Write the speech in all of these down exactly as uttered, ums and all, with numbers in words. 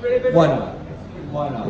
Bueno, bueno.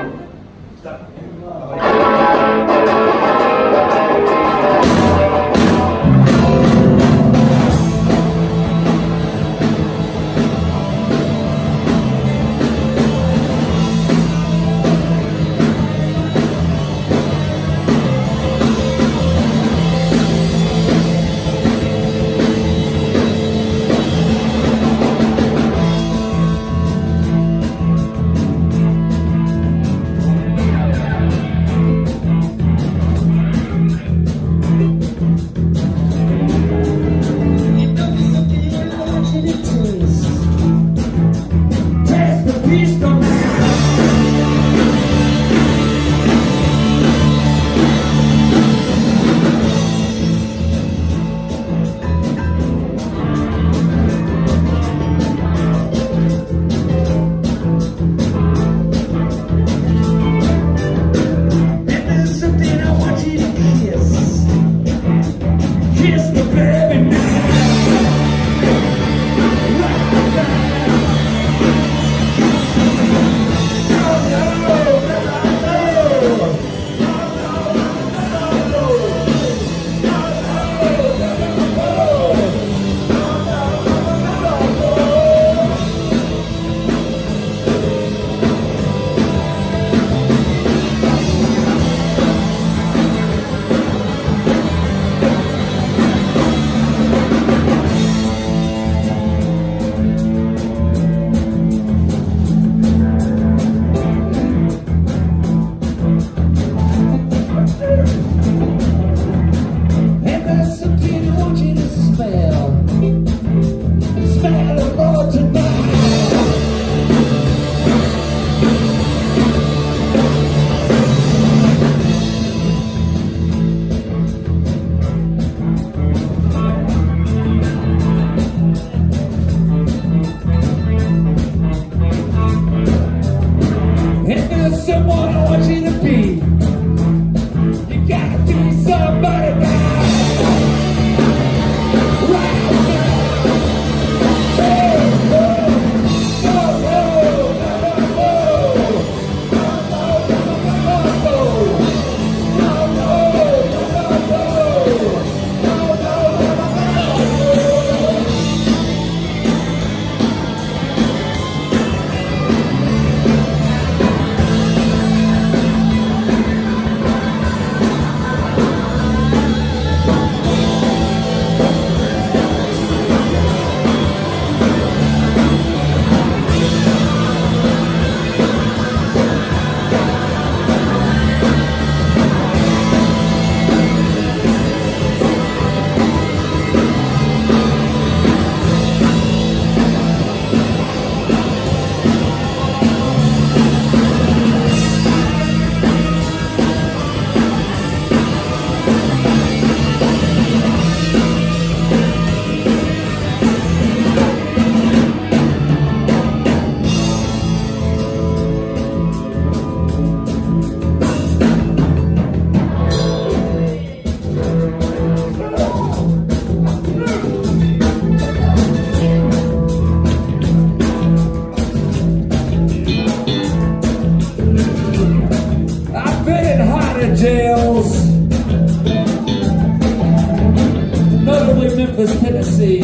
Tennessee.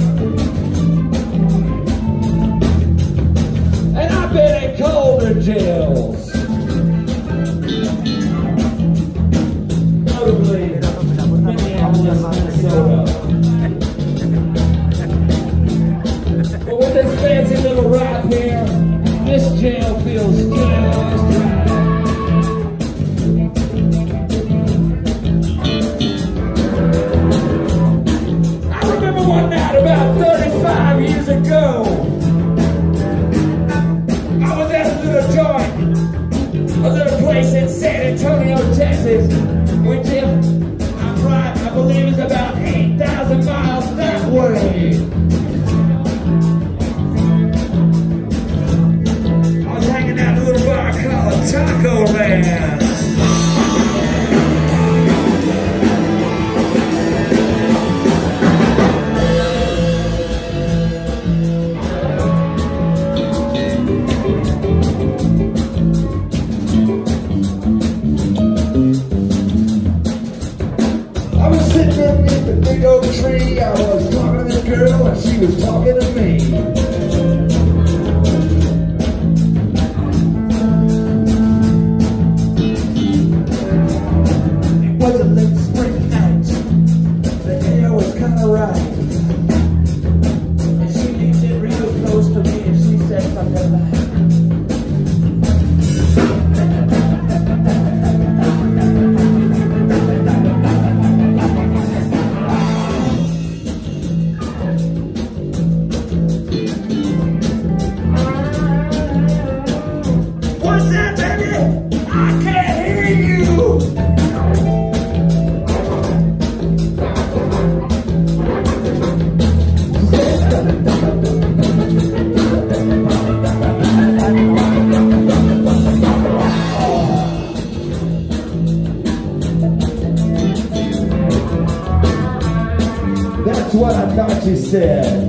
And I've been in colder jails. Notably, Minneapolis, Minnesota. But with this fancy little rap here, this jail feels just right. One night about thirty-five years ago, I was at a little joint, a little place in San Antonio, Texas, which if I'm right, I believe is about eight thousand miles that way. I was hanging out in a little bar called Taco Man. girl and she was talking to me. It was a late spring night. The air was kind of right. And she leaned in real close to me and she said something like, what's that, baby? I can't hear you. That's what I thought you said.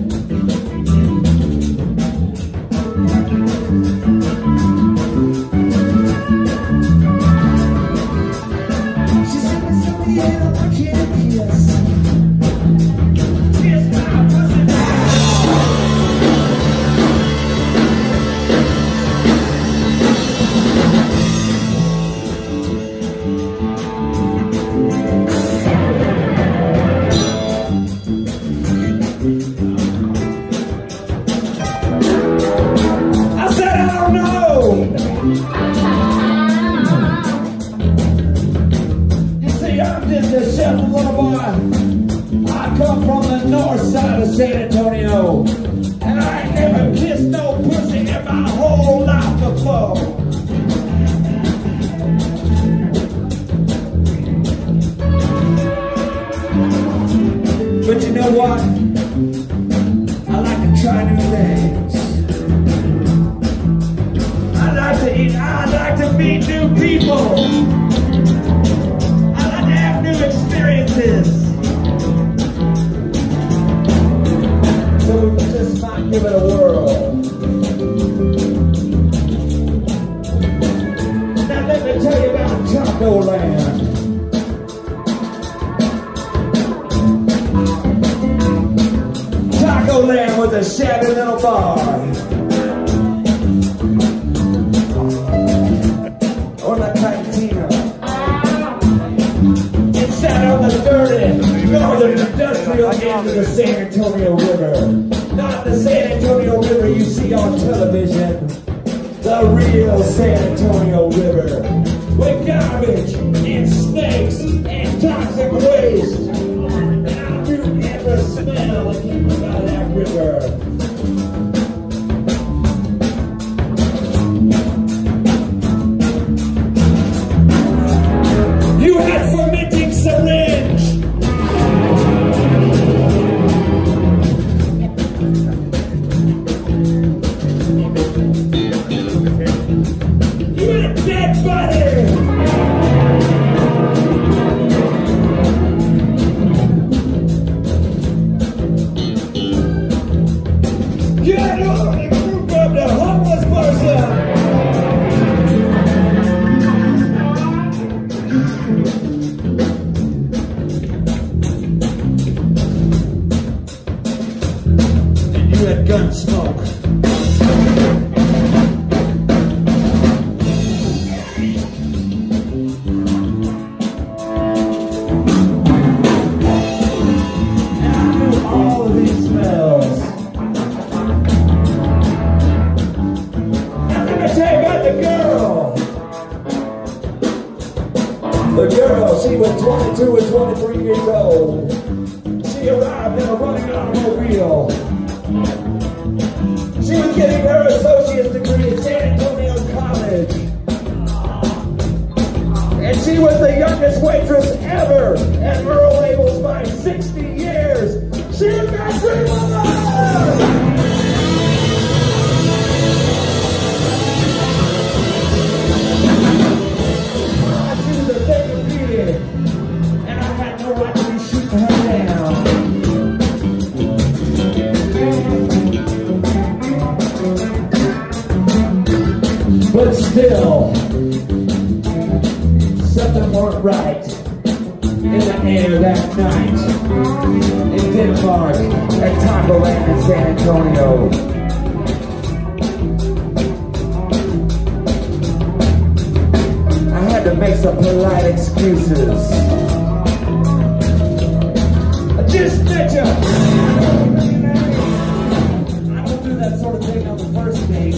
I come from the north side of San Antonio, and I ain't never kissed no pussy in my whole life before. But you know what? I like to try new things. I like to eat, I like to meet new people. I like to have new experiences. So we just might give it a whirl. Now let me tell you about Taco Land. Taco Land was a shabby little bar on the cantina. It sat on the dirty northern industrial end of the San Antonio River. Not the San Antonio River you see on television. The real San Antonio River. With garbage and snakes and toxic waste. And I do ever smell that came out of that river. You had fermenting syringe. You had dead body. You had already group of the homeless person. You had gun smoke. And I knew all of these smells. Now let me tell you about the girl. The girl, she was twenty-two or twenty-three years old. She arrived in a running automobile. She was getting her associate's degree at San Antonio College. And she was the youngest waitress ever at Earl Abel's by sixty years. She was my dream of life! She was a thing of beauty, and I had no right to be shooting her down. But still, something weren't right in the air that night in Denmark at Taco rain in San Antonio. I had to make some polite excuses. I just met you. I don't do that sort of thing on the first date.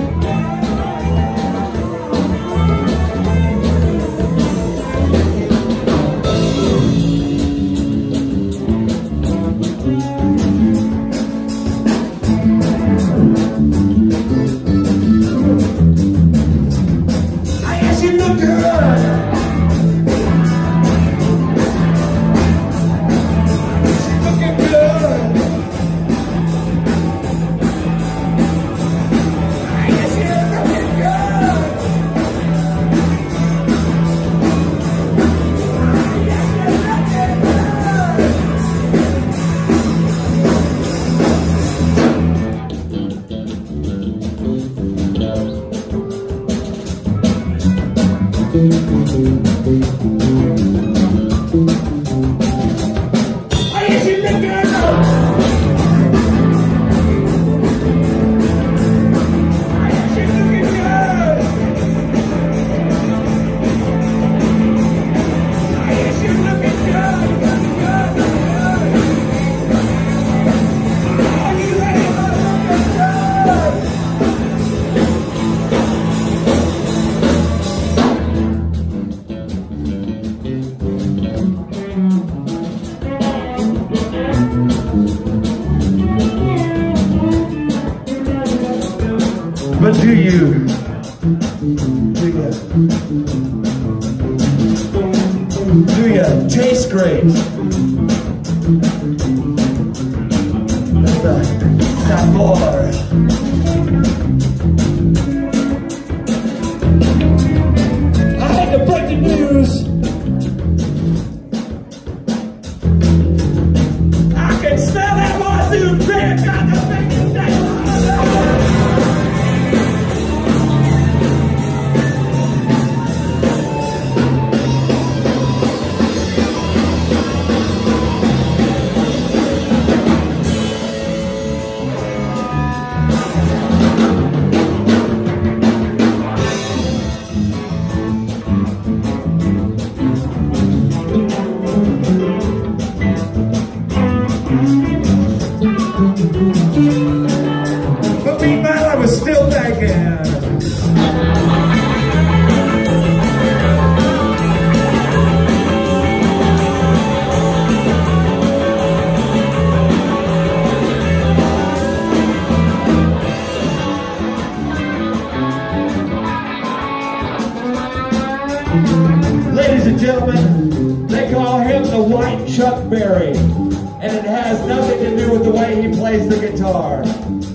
But do you, do you, do you taste great? That's the sabor. I had to break the news. I can smell that lawsuit, man. Got to make it down. But meanwhile, I was still thinking. Ladies and gentlemen, they call him the White Chuck Berry, and it has nothing to do with the way he plays the guitar.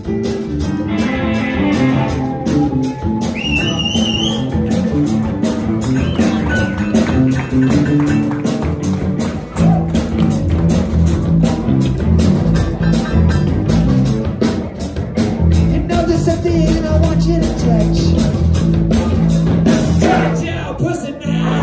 You know there's something I want you to touch. Touch your pussy now.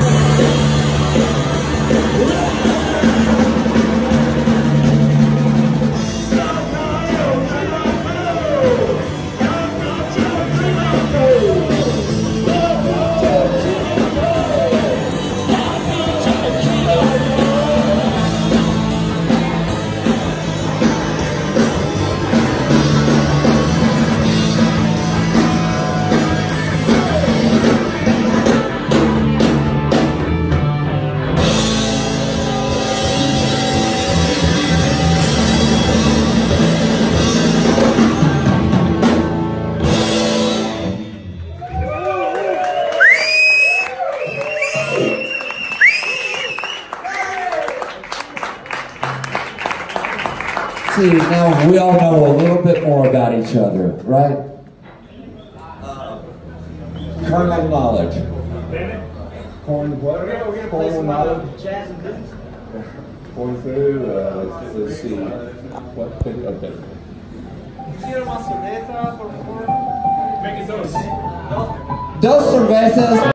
See, now we all know a little bit more about each other, right? Uh, Kernel knowledge. Corn what? Corn knowledge. Going through, uh, let's, let's see. What pick up there? ¿Quiero más cerveza, por favor? Make it dos. Dos cervezas.